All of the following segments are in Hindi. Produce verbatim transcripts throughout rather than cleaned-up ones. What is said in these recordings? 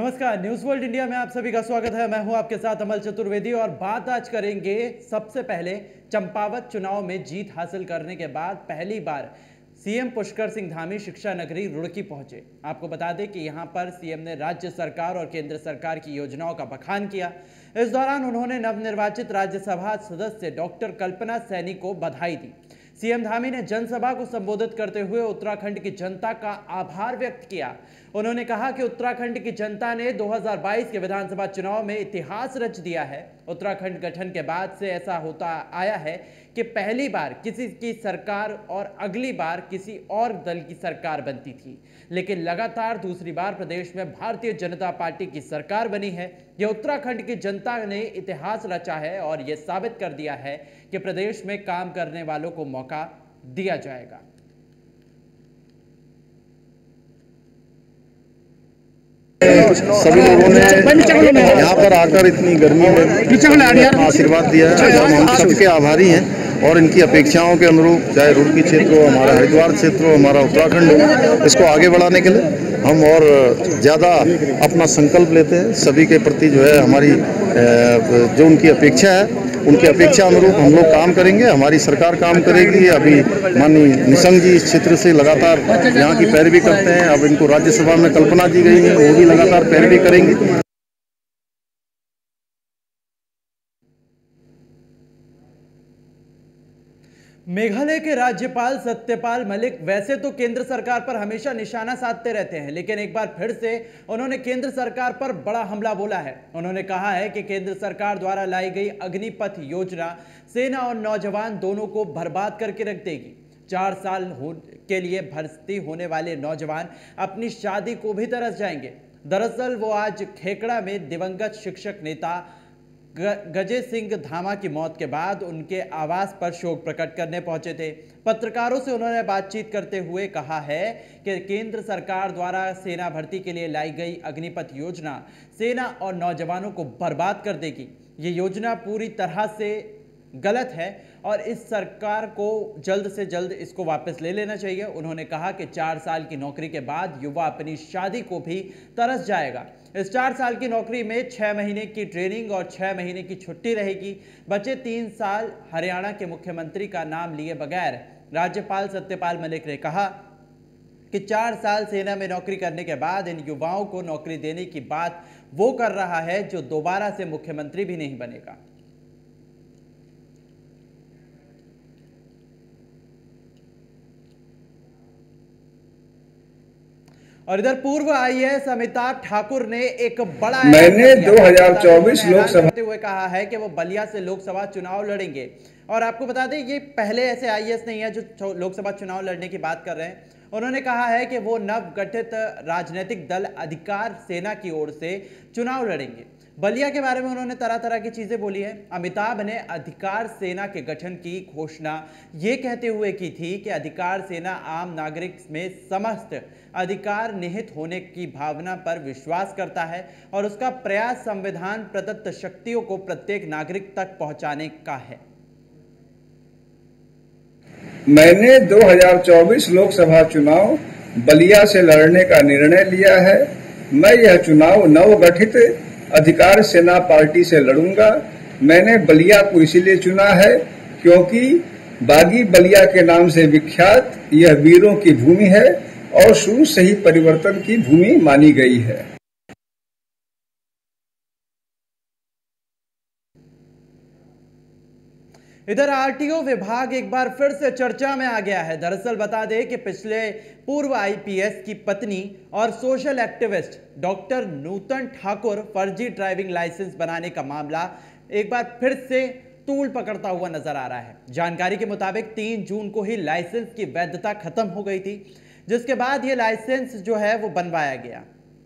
नमस्कार, न्यूज वर्ल्ड इंडिया में आप सभी का स्वागत है। मैं हूं आपके साथ अमल चतुर्वेदी और बात आज करेंगे सबसे पहले चंपावत चुनाव में जीत हासिल करने के बाद पहली बार सीएम पुष्कर सिंह धामी शिक्षा नगरी रुड़की पहुंचे। आपको बता दें कि यहां पर सीएम ने राज्य सरकार और केंद्र सरकार की योजनाओं का बखान किया। इस दौरान उन्होंने नवनिर्वाचित राज्यसभा सदस्य डॉक्टर कल्पना सैनी को बधाई दी। सीएम धामी ने जनसभा को संबोधित करते हुए उत्तराखंड की जनता का आभार व्यक्त किया। उन्होंने कहा कि उत्तराखंड की जनता ने दो हज़ार बाईस के विधानसभा चुनाव में इतिहास रच दिया है। उत्तराखंड गठन के बाद से ऐसा होता आया है कि पहली बार किसी की सरकार और अगली बार किसी और दल की सरकार बनती थी, लेकिन लगातार दूसरी बार प्रदेश में भारतीय जनता पार्टी की सरकार बनी है। यह उत्तराखंड की जनता ने इतिहास रचा है और यह साबित कर दिया है कि प्रदेश में काम करने वालों को मौका दिया जाएगा। सभी लोगों ने यहाँ पर आकर इतनी गर्मी में आशीर्वाद दिया है, हम सबके आभारी हैं और इनकी अपेक्षाओं के अनुरूप चाहे रुड़की क्षेत्र हो, हमारा हरिद्वार क्षेत्र हो, हमारा उत्तराखंड हो, इसको आगे बढ़ाने के लिए हम और ज़्यादा अपना संकल्प लेते हैं। सभी के प्रति जो है हमारी जो उनकी अपेक्षा है उनकी अपेक्षा अनुरूप हम लोग काम करेंगे, हमारी सरकार काम करेगी। अभी माननीय निशंक जी इस क्षेत्र से लगातार यहाँ की पैरवी करते हैं। अब इनको राज्यसभा में कल्पना दी गई है, वो भी लगातार पैरवी करेंगी। मेघालय के राज्यपाल सत्यपाल मलिक वैसे तो केंद्र सरकार पर हमेशा निशाना साधते रहते हैं, लेकिन एक बार फिर से उन्होंने केंद्र सरकार पर बड़ा हमला बोला है। उन्होंने कहा है कि केंद्र सरकार द्वारा लाई गई अग्निपथ योजना सेना और नौजवान दोनों को बर्बाद करके रख देगी। चार साल हो के लिए भर्ती होने वाले नौजवान अपनी शादी को भी तरस जाएंगे। दरअसल वो आज खेकड़ा में दिवंगत शिक्षक नेता गजे सिंह धामा की मौत के बाद उनके आवास पर शोक प्रकट करने पहुंचे थे। पत्रकारों से उन्होंने बातचीत करते हुए कहा है कि केंद्र सरकार द्वारा सेना भर्ती के लिए लाई गई अग्निपथ योजना सेना और नौजवानों को बर्बाद कर देगी। ये योजना पूरी तरह से गलत है और इस सरकार को जल्द से जल्द इसको वापस ले लेना चाहिए। उन्होंने कहा कि चार साल की नौकरी के बाद युवा अपनी शादी को भी तरस जाएगा। इस चार साल की नौकरी में छह महीने की ट्रेनिंग और छह महीने की छुट्टी रहेगी। बचे तीन साल हरियाणा के मुख्यमंत्री का नाम लिए बगैर राज्यपाल सत्यपाल मलिक ने कहा कि चार साल सेना में नौकरी करने के बाद इन युवाओं को नौकरी देने की बात वो कर रहा है जो दोबारा से मुख्यमंत्री भी नहीं बनेगा। और इधर पूर्व आईएएस अमिताभ ठाकुर ने एक बड़ा मैंने दो हज़ार चौबीस लोकसभा करते हुए कहा है कि वो बलिया से लोकसभा चुनाव लड़ेंगे। और आपको बता दें ये पहले ऐसे आईएएस नहीं है जो लोकसभा चुनाव लड़ने की बात कर रहे हैं। उन्होंने कहा है कि वो नवगठित राजनीतिक दल अधिकार सेना की ओर से चुनाव लड़ेंगे। बलिया के बारे में उन्होंने तरह तरह की चीजें बोली है। अमिताभ ने अधिकार सेना के गठन की घोषणा ये कहते हुए की थी कि अधिकार सेना आम नागरिक में समस्त अधिकार निहित होने की भावना पर विश्वास करता है और उसका प्रयास संविधान प्रदत्त शक्तियों को प्रत्येक नागरिक तक पहुंचाने का है। मैंने दो हज़ार चौबीस लोकसभा चुनाव बलिया से लड़ने का निर्णय लिया है। मैं यह चुनाव नवगठित अधिकार सेना पार्टी से लड़ूंगा। मैंने बलिया को इसलिए चुना है क्योंकि बागी बलिया के नाम से विख्यात यह वीरों की भूमि है और शुरू से ही परिवर्तन की भूमि मानी गई है। इधर आरटीओ विभाग एक बार फिर से चर्चा में आ गया है। दरअसल बता दें कि पिछले पूर्व आईपीएस की पत्नी और social activist doctor Nutan Thakur फर्जी ड्राइविंग लाइसेंस बनाने का मामला एक बार फिर से तूल पकड़ता हुआ नजर आ रहा है। जानकारी के मुताबिक तीन जून को ही लाइसेंस की वैधता खत्म हो गई थी, जिसके बाद ये लाइसेंस जो है वो बनवाया गया।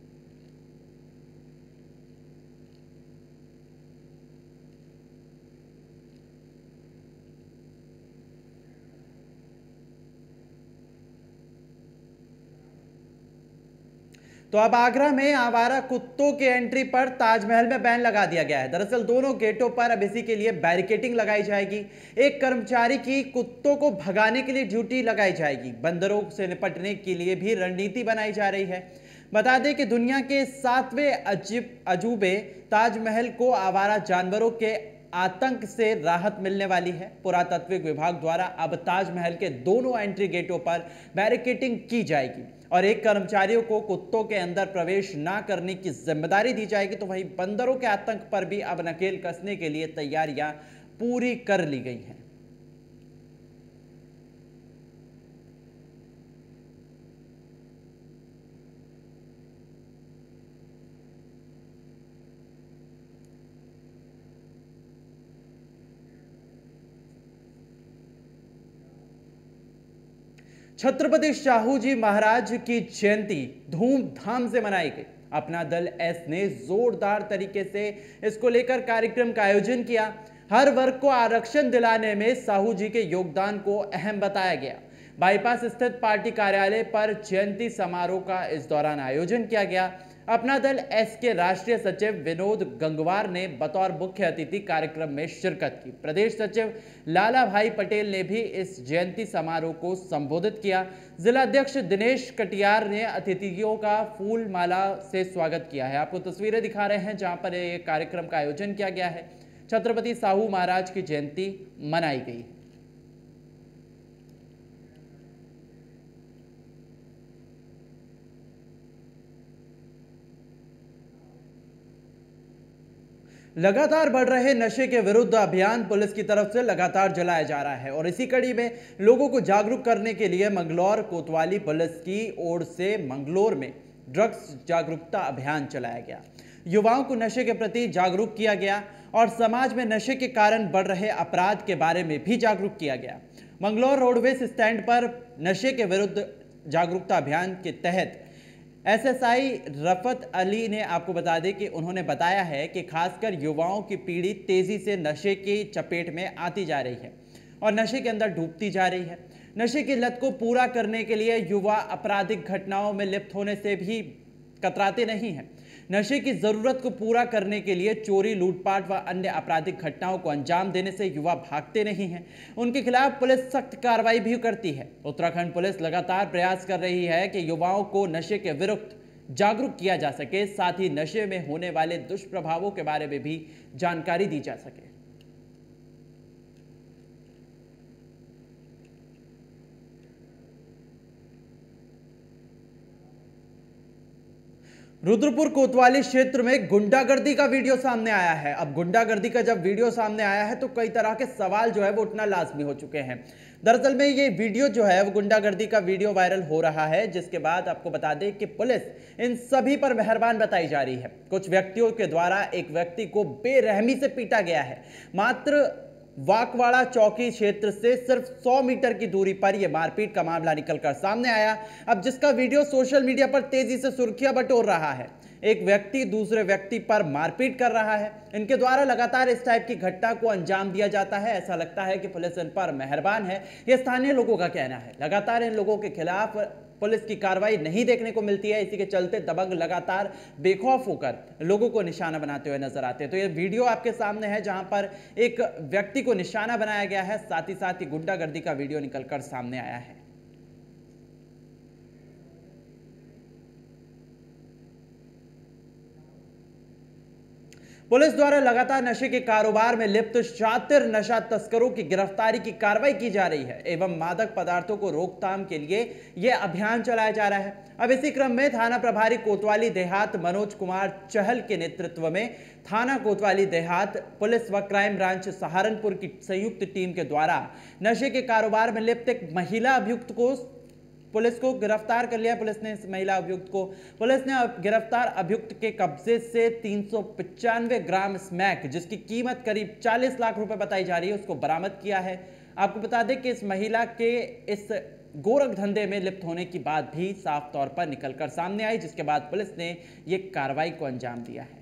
तो अब आगरा में आवारा कुत्तों के एंट्री पर ताजमहल में बैन लगा दिया गया है। दरअसल दोनों गेटों पर अब इसी के लिए बैरिकेडिंग लगाई जाएगी। एक कर्मचारी की कुत्तों को भगाने के लिए ड्यूटी लगाई जाएगी। बंदरों से निपटने के लिए भी रणनीति बनाई जा रही है। बता दें कि दुनिया के सातवें अजीब अजूबे ताजमहल को आवारा जानवरों के आतंक से राहत मिलने वाली है। पुरातत्विक विभाग द्वारा अब ताजमहल के दोनों एंट्री गेटों पर बैरिकेडिंग की जाएगी और एक कर्मचारियों को कुत्तों के अंदर प्रवेश ना करने की जिम्मेदारी दी जाएगी। तो वहीं बंदरों के आतंक पर भी अब नकेल कसने के लिए तैयारियां पूरी कर ली गई हैं। छत्रपति शाहू जी महाराज की जयंती धूमधाम से मनाई गई। अपना दल एस ने जोरदार तरीके से इसको लेकर कार्यक्रम का आयोजन किया। हर वर्ग को आरक्षण दिलाने में साहू जी के योगदान को अहम बताया गया। बाईपास स्थित पार्टी कार्यालय पर जयंती समारोह का इस दौरान आयोजन किया गया। अपना दल एस के राष्ट्रीय सचिव विनोद गंगवार ने बतौर मुख्य अतिथि कार्यक्रम में शिरकत की। प्रदेश सचिव लाला भाई पटेल ने भी इस जयंती समारोह को संबोधित किया। जिला अध्यक्ष दिनेश कटियार ने अतिथियों का फूल माला से स्वागत किया है। आपको तस्वीरें दिखा रहे हैं जहां पर यह कार्यक्रम का आयोजन किया गया है। छत्रपति साहू महाराज की जयंती मनाई गई। लगातार बढ़ रहे नशे के विरुद्ध अभियान पुलिस की तरफ से लगातार चलाया जा रहा है और इसी कड़ी में लोगों को जागरूक करने के लिए मंगलौर कोतवाली पुलिस की ओर से मंगलौर में ड्रग्स जागरूकता अभियान चलाया गया। युवाओं को नशे के प्रति जागरूक किया गया और समाज में नशे के कारण बढ़ रहे अपराध के बारे में भी जागरूक किया गया। मंगलौर रोडवेज स्टैंड पर नशे के विरुद्ध जागरूकता अभियान के तहत एसएसआई रफत अली ने आपको बता दें कि उन्होंने बताया है कि खासकर युवाओं की पीढ़ी तेजी से नशे की चपेट में आती जा रही है और नशे के अंदर डूबती जा रही है। नशे की लत को पूरा करने के लिए युवा आपराधिक घटनाओं में लिप्त होने से भी कतराते नहीं हैं। नशे की जरूरत को पूरा करने के लिए चोरी, लूटपाट व अन्य आपराधिक घटनाओं को अंजाम देने से युवा भागते नहीं हैं। उनके खिलाफ पुलिस सख्त कार्रवाई भी करती है। उत्तराखंड पुलिस लगातार प्रयास कर रही है कि युवाओं को नशे के विरुद्ध जागरूक किया जा सके, साथ ही नशे में होने वाले दुष्प्रभावों के बारे में भी जानकारी दी जा सके। रुद्रपुर कोतवाली क्षेत्र में गुंडागर्दी का वीडियो सामने आया है। अब गुंडागर्दी का जब वीडियो सामने आया है तो कई तरह के सवाल जो है वो उठना लाजमी हो चुके हैं। दरअसल में ये वीडियो जो है वो गुंडागर्दी का वीडियो वायरल हो रहा है, जिसके बाद आपको बता दें कि पुलिस इन सभी पर मेहरबान बताई जा रही है। कुछ व्यक्तियों के द्वारा एक व्यक्ति को बेरहमी से पीटा गया है। मात्र वाकवाड़ा चौकी क्षेत्र से सिर्फ सौ मीटर की दूरी पर यह मारपीट का मामला निकलकर सामने आया। अब जिसका वीडियो सोशल मीडिया पर तेजी से सुर्खियां बटोर रहा है। एक व्यक्ति दूसरे व्यक्ति पर मारपीट कर रहा है। इनके द्वारा लगातार इस टाइप की घटना को अंजाम दिया जाता है। ऐसा लगता है कि पुलिस इन पर मेहरबान है, यह स्थानीय लोगों का कहना है। लगातार इन लोगों के खिलाफ पुलिस की कार्रवाई नहीं देखने को मिलती है। इसी के चलते दबंग लगातार बेखौफ होकर लोगों को निशाना बनाते हुए नजर आते हैं। तो ये वीडियो आपके सामने है जहां पर एक व्यक्ति को निशाना बनाया गया है, साथ ही साथ ही गुंडागर्दी का वीडियो निकलकर सामने आया है। पुलिस द्वारा लगातार नशे के कारोबार में लिप्त शातिर नशा तस्करों की गिरफ्तारी की कार्रवाई की जा रही है एवं मादक पदार्थों को रोकथाम के लिए यह अभियान चलाया जा रहा है। अब इसी क्रम में थाना प्रभारी कोतवाली देहात मनोज कुमार चहल के नेतृत्व में थाना कोतवाली देहात पुलिस व क्राइम ब्रांच सहारनपुर की संयुक्त टीम के द्वारा नशे के कारोबार में लिप्त एक महिला अभियुक्त को पुलिस को गिरफ्तार कर लिया। पुलिस ने इस महिला अभियुक्त को पुलिस ने गिरफ्तार अभियुक्त के कब्जे से तीन सौ पचानवे ग्राम स्मैक, जिसकी कीमत करीब चालीस लाख रुपए बताई जा रही है, उसको बरामद किया है। आपको बता दें कि इस महिला के इस गोरख धंधे में लिप्त होने की बात भी साफ तौर पर निकलकर सामने आई, जिसके बाद पुलिस ने यह कार्रवाई को अंजाम दिया है।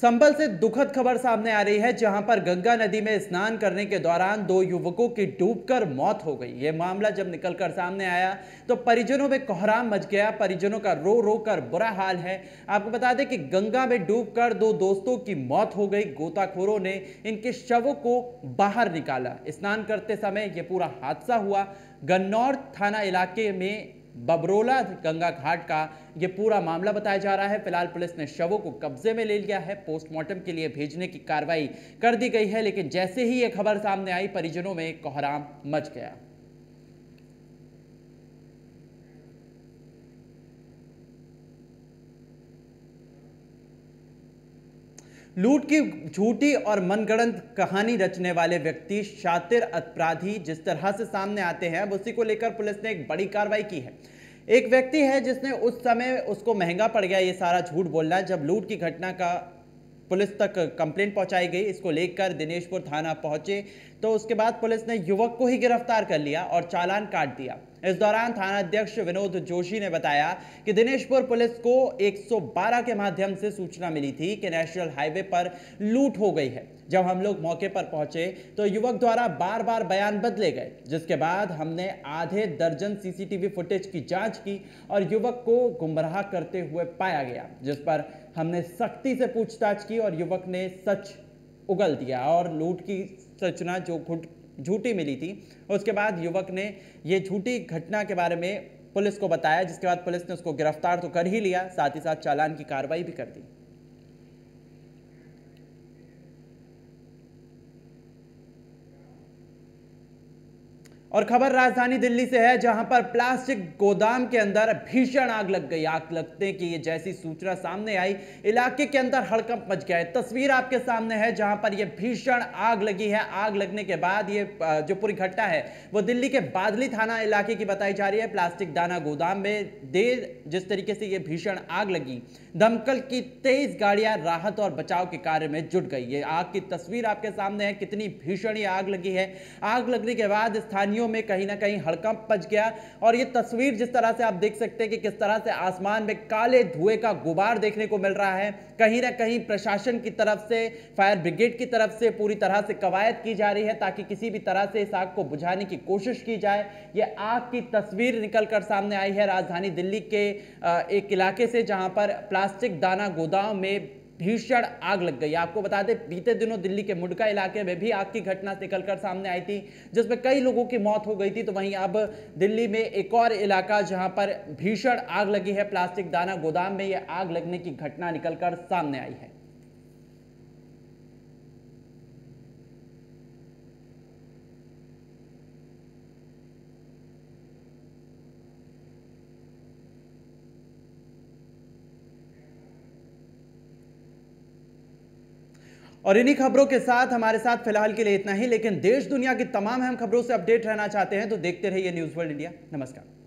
संभल से दुखद खबर सामने आ रही है, जहां पर गंगा नदी में स्नान करने के दौरान दो युवकों की डूबकर मौत हो गई। यह मामला जब निकलकर सामने आया तो परिजनों में कोहराम मच गया। परिजनों का रो रो कर बुरा हाल है। आपको बता दें कि गंगा में डूबकर दो दोस्तों की मौत हो गई। गोताखोरों ने इनके शवों को बाहर निकाला। स्नान करते समय यह पूरा हादसा हुआ। गन्नौर थाना इलाके में बबरोला गंगा घाट का यह पूरा मामला बताया जा रहा है। फिलहाल पुलिस ने शवों को कब्जे में ले लिया है। पोस्टमार्टम के लिए भेजने की कार्रवाई कर दी गई है, लेकिन जैसे ही यह खबर सामने आई परिजनों में कोहराम मच गया। लूट की झूठी और मनगढ़ंत कहानी रचने वाले व्यक्ति, शातिर अपराधी जिस तरह से सामने आते हैं, अब उसी को लेकर पुलिस ने एक बड़ी कार्रवाई की है। एक व्यक्ति है जिसने उस समय उसको महंगा पड़ गया ये सारा झूठ बोलना। जब लूट की घटना का पुलिस तक कंप्लेंट पहुंचाई गई, इसको लेकर दिनेशपुर थाना पहुंचे तो उसके बाद पुलिस ने युवक को ही गिरफ्तार कर लिया और चालान काट दिया। इस दौरान थाना अध्यक्ष विनोद जोशी ने बताया कि दिनेशपुर पुलिस को एक सौ बारह के माध्यम से सूचना मिली थी कि नेशनल हाईवे पर लूट हो गई है। जब हम लोग मौके पर पहुंचे तो युवक द्वारा बार बार बयान बदले गए, जिसके बाद हमने आधे दर्जन सीसीटीवी फुटेज की जांच की और युवक को गुमराह करते हुए पाया गया, जिस पर हमने सख्ती से पूछताछ की और युवक ने सच उगल दिया और लूट की सूचना जो झूठी मिली थी उसके बाद युवक ने ये झूठी घटना के बारे में पुलिस को बताया, जिसके बाद पुलिस ने उसको गिरफ्तार तो कर ही लिया, साथ ही साथ चालान की कार्रवाई भी कर दी। और खबर राजधानी दिल्ली से है, जहां पर प्लास्टिक गोदाम के अंदर भीषण आग लग गई। आग लगने की ये जैसी सूचना सामने आई, इलाके के अंदर हड़कंप मच गया है। तस्वीर आपके सामने है जहां पर ये भीषण आग लगी है। आग लगने के बाद ये जो पूरी घटना है वो दिल्ली के बादली थाना इलाके की बताई जा रही है। प्लास्टिक दाना गोदाम में देर जिस तरीके से ये भीषण आग लगी, दमकल की तेईस गाड़ियां राहत और बचाव के कार्य में जुट गई। ये आग की तस्वीर आपके सामने है, कितनी भीषण ये आग लगी है। आग लगने के बाद स्थानीय में कहीं ना कहीं हड़कंप मच गया और ये तस्वीर जिस तरह से आप देख सकते हैं कि किस तरह से आसमान में काले धुएं का गुबार देखने को मिल रहा है। कहीं ना कहीं प्रशासन की तरफ से, फायर ब्रिगेड की तरफ से पूरी तरह से कवायद की जा रही है ताकि किसी भी तरह से इस आग को बुझाने की कोशिश की जाए। ये आग की तस्वीर निकलकर सामने आई है राजधानी दिल्ली के एक इलाके से, जहां पर प्लास्टिक दाना गोदाम में भीषण आग लग गई। आपको बता दें बीते दिनों दिल्ली के मुंडका इलाके में भी आग की घटना निकलकर सामने आई थी, जिसमें कई लोगों की मौत हो गई थी। तो वहीं अब दिल्ली में एक और इलाका जहां पर भीषण आग लगी है, प्लास्टिक दाना गोदाम में यह आग लगने की घटना निकलकर सामने आई है। और इन्हीं खबरों के साथ हमारे साथ फिलहाल के लिए इतना ही, लेकिन देश दुनिया की तमाम अहम खबरों से अपडेट रहना चाहते हैं तो देखते रहिए न्यूज़ वर्ल्ड इंडिया। नमस्कार।